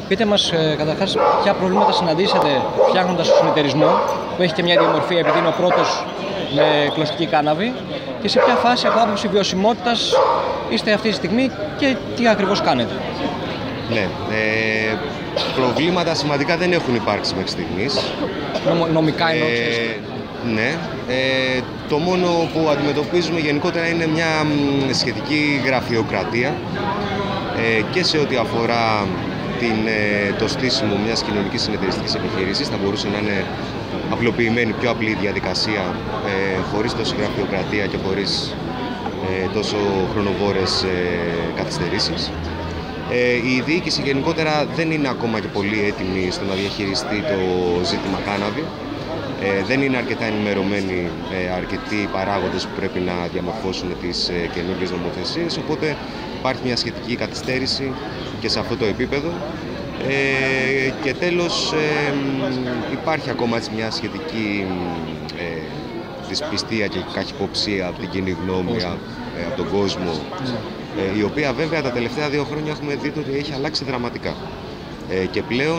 Πείτε μας καταρχάς ποια προβλήματα συναντήσατε φτιάχνοντας το συνεταιρισμό, που έχει και μια ιδιομορφία επειδή είναι ο πρώτος με κλωστική κάναβη, και σε ποια φάση από άποψη βιωσιμότητας είστε αυτή τη στιγμή και τι ακριβώς κάνετε. Ναι, προβλήματα σημαντικά δεν έχουν υπάρξει μέχρι στιγμής. Νομικά εννοώ. Ναι, το μόνο που αντιμετωπίζουμε γενικότερα είναι μια σχετική γραφειοκρατία και σε ό,τι αφορά το στήσιμο μιας κοινωνικής συνεταιριστικής επιχείρησης. Θα μπορούσε να είναι απλοποιημένη, πιο απλή διαδικασία, χωρίς τόση γραφειοκρατία και χωρίς τόσο χρονοβόρες καθυστερήσεις. Η διοίκηση γενικότερα δεν είναι ακόμα και πολύ έτοιμη στο να διαχειριστεί το ζήτημα κάναβη. Δεν είναι αρκετά ενημερωμένοι αρκετοί παράγοντες που πρέπει να διαμορφώσουν τις καινούργιες νομοθεσίες, οπότε υπάρχει μια σχετική καθυστέρηση και σε αυτό το επίπεδο. Και τέλος υπάρχει ακόμα έτσι μια σχετική δυσπιστία και καχυποψία από την κοινή γνώμη, από τον κόσμο, η οποία βέβαια τα τελευταία 2 χρόνια έχουμε δει ότι έχει αλλάξει δραματικά. Και πλέον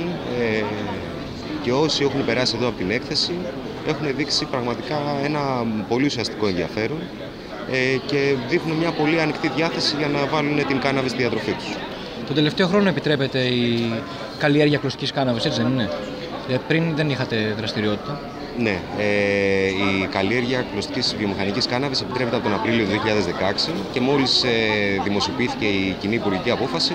και όσοι έχουν περάσει εδώ από την έκθεση έχουν δείξει πραγματικά ένα πολύ ουσιαστικό ενδιαφέρον και δείχνουν μια πολύ ανοιχτή διάθεση για να βάλουν την κάναβη στη διατροφή τους. Τον τελευταίο χρόνο επιτρέπεται η καλλιέργεια κλωστικής κάναβης, έτσι δεν είναι? Πριν δεν είχατε δραστηριότητα. Ναι, η καλλιέργεια κλωστικής βιομηχανικής κάναβης επιτρέπεται από τον Απρίλιο του 2016 και μόλις δημοσιοποιήθηκε η κοινή υπουργική απόφαση,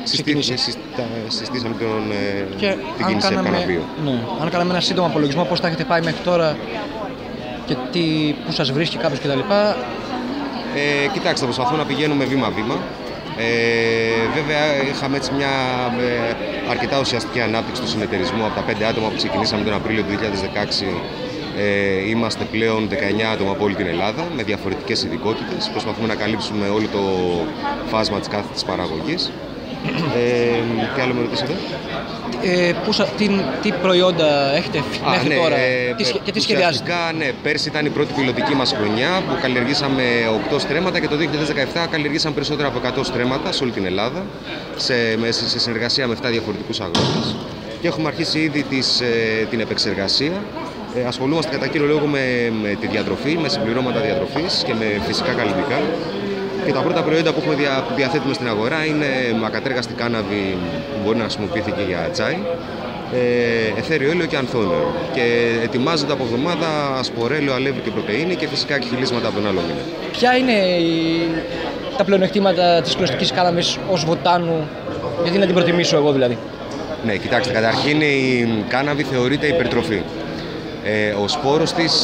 συστήσαμε την κίνηση καναβίου. Ναι. Αν κάναμε ένα σύντομο απολογισμό πώς τα έχετε πάει μέχρι τώρα και πού σας βρίσκει κάποιος κτλ. Κοιτάξτε, προσπαθούμε να πηγαίνουμε βήμα-βήμα. Βέβαια είχαμε έτσι μια αρκετά ουσιαστική ανάπτυξη του συνεταιρισμού. Από τα 5 άτομα που ξεκινήσαμε τον Απρίλιο του 2016 είμαστε πλέον 19 άτομα από όλη την Ελλάδα με διαφορετικές ειδικότητες. Προσπαθούμε να καλύψουμε όλο το φάσμα της κάθετης παραγωγής. Τι άλλο με ρωτήσατε? Τι προϊόντα έχετε μέχρι τώρα και τι σχεδιάζετε? Ναι, πέρσι ήταν η πρώτη πιλωτική μας χρονιά που καλλιεργήσαμε 8 στρέμματα και το 2017 καλλιεργήσαμε περισσότερα από 100 στρέμματα σε όλη την Ελλάδα σε συνεργασία με 7 διαφορετικούς αγρότες και έχουμε αρχίσει ήδη την επεξεργασία. Ασχολούμαστε κατά κύριο λόγο με τη διατροφή, με συμπληρώματα διατροφής και με φυσικά καλλιτικά. Και τα πρώτα προϊόντα που διαθέτουμε στην αγορά είναι ακατέργαστη κάναβη που μπορεί να χρησιμοποιηθεί και για τσάι, εθέριο έλαιο και ανθόνεο. Και ετοιμάζονται από εβδομάδα ασπορέλαιο, αλεύρι και πρωτεΐνη και φυσικά κιχιλίσματα από τον άλλο μήνα. Ποια είναι τα πλεονεκτήματα της κλωστικής κάναβης ως βοτάνου, γιατί να την προτιμήσω εγώ δηλαδή? Ναι, κοιτάξτε, καταρχήν η κάναβη θεωρείται υπερτροφή. Ο σπόρος της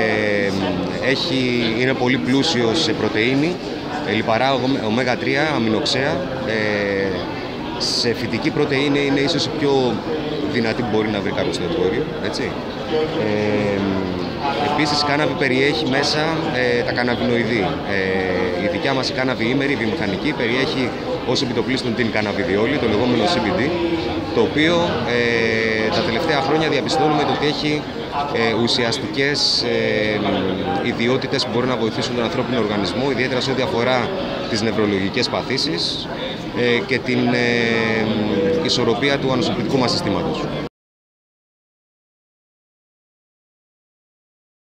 είναι πολύ πλούσιος σε πρωτεΐνη, λιπαρά ω3, αμινοξέα. Σε φυτική πρωτεΐνη είναι ίσως η πιο δυνατή που μπορεί να βρει κάποιος στο εμπόριο, έτσι. Επίσης η κάναβη περιέχει μέσα τα καναβινοειδή. Η δικιά μας η κάναβη ήμερη, η βιομηχανική, περιέχει ως επιτοπλίστων την καναβιδιόλη, το λεγόμενο CBD, το οποίο τα τελευταία χρόνια διαπιστώνουμε ότι έχει ουσιαστικές ιδιότητες που μπορούν να βοηθήσουν τον ανθρώπινο οργανισμό, ιδιαίτερα σε ό,τι αφορά τις νευρολογικές παθήσεις και την ισορροπία του ανοσοποιητικού μας συστήματος.